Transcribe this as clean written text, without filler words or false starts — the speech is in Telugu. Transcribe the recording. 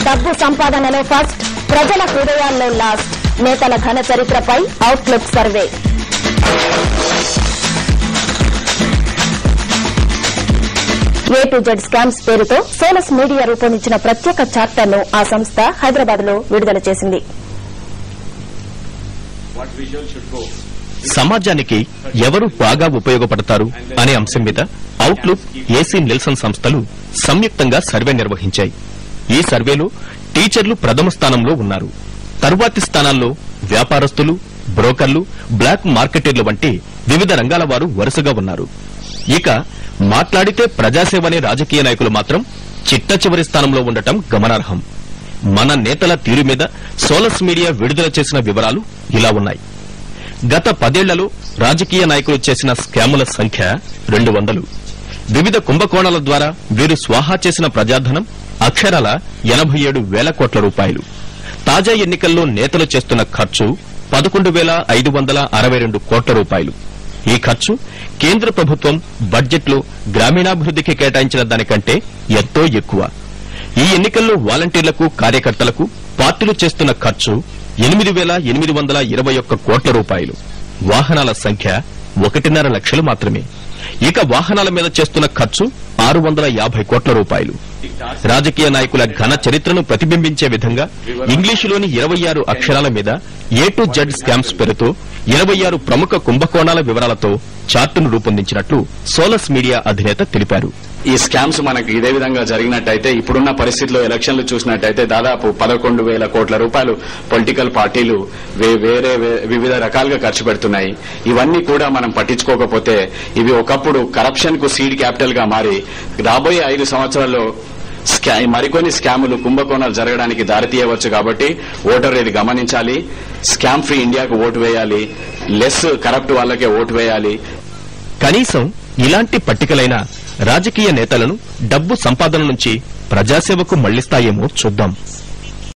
డబ్బు సంపాదనలో ఫస్ట్, ప్రజల హృదయాల్లో లాస్ట్. నేతల ఘన చరిత్రపై outlook survey. A to Z scams పేరుతో సోలస్ మీడియా రూపొందించిన ప్రత్యేక చార్టర్ను ఆ సంస్థ హైదరాబాద్ లో విడుదల చేసింది. సమాజానికి ఎవరు బాగా ఉపయోగపడతారు అనే అంశం మీద అవుట్లుక్, ఏసీ నిల్సన్ సంస్థలు సంయుక్తంగా సర్వే నిర్వహించాయి. ఈ సర్వేలో టీచర్లు ప్రథమ స్థానంలో ఉన్నారు. తరువాతి స్థానాల్లో వ్యాపారస్తులు, బ్రోకర్లు, బ్లాక్ మార్కెటర్లు వంటి వివిధ రంగాల వారు వరుసగా ఉన్నారు. ఇక మాట్లాడితే ప్రజాసేవనే రాజకీయ నాయకులు మాత్రం చిట్ట చివరి స్థానంలో ఉండటం గమనార్హం. మన నేతల తీరు మీద సోలస్ మీడియా విడుదల చేసిన వివరాలు ఇలా ఉన్నాయి. గత 10 ఏళ్లలో రాజకీయ నాయకులు చేసిన స్కాముల సంఖ్య 200. వివిధ కుంభకోణాల ద్వారా వీరు స్వాహా చేసిన ప్రజాధనం అక్షరాల 87,000 కోట్ల రూపాయలు. తాజా ఎన్నికల్లో నేతలు చేస్తున్న ఖర్చు 11,562 కోట్ల రూపాయలు. ఈ ఖర్చు కేంద్ర ప్రభుత్వం బడ్జెట్లో గ్రామీణాభివృద్దికి కేటాయించిన దానికంటే ఎంతో ఎక్కువ. ఈ ఎన్నికల్లో వాలంటీర్లకు, కార్యకర్తలకు పార్టీలు చేస్తున్న ఖర్చు 8,821 కోట్ల రూపాయలు. వాహనాల సంఖ్య 1.5 లక్షలు మాత్రమే. ఇక వాహనాల మీద చేస్తున్న ఖర్చు 650 కోట్ల రూపాయలు. రాజకీయ నాయకుల ఘన చరిత్రను ప్రతిబింబించే విధంగా ఇంగ్లీషులోని 26 అక్షరాల మీద A to Z స్కామ్స్ పేరుతో 26 ప్రముఖ కుంభకోణాల వివరాలతో చార్టును రూపొందించినట్లు సోలస్ మీడియా అధినేత తెలిపారు. ఈ స్కామ్స్ మనకు ఇదే విధంగా జరిగినట్టయితే ఇప్పుడున్న పరిస్థితిలో ఎలక్షన్లు చూసినట్టయితే దాదాపు 11,000 కోట్ల రూపాయలు పొలిటికల్ పార్టీలు వివిధ రకాలుగా ఖర్చు పెడుతున్నాయి. ఇవన్నీ కూడా మనం పట్టించుకోకపోతే ఇవి ఒకప్పుడు కరప్షన్ కు సీడ్ క్యాపిటల్ గా మారి రాబోయే 5 సంవత్సరాల్లో మరికొన్ని స్కాములు, కుంభకోణాలు జరగడానికి దారితీయవచ్చు. కాబట్టి ఓటర్ ఇది గమనించాలి. స్కామ్ ఫ్రీ ఇండియాకు ఓటు వేయాలి, లెస్ కరప్ట్ వాళ్ళకే ఓటు వేయాలి. కనీసం ఇలాంటి పట్టికలైన రాజకీయ నేతలను డబ్బు సంపాదన నుంచి ప్రజాసేవకు మళ్లిస్తాయేమో చూద్దాం.